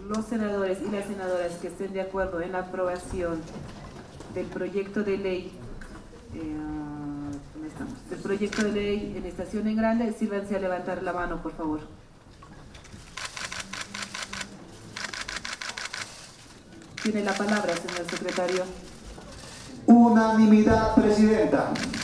los senadores y las senadoras que estén de acuerdo en la aprobación del proyecto de ley, ¿dónde estamos? Del proyecto de ley en estación en grande, sírvanse a levantar la mano, por favor. Tiene la palabra, señor secretario. Unanimidad, presidenta.